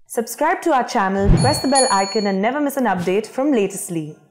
Subscribe to our channel, press the bell icon and never miss an update from Latestly.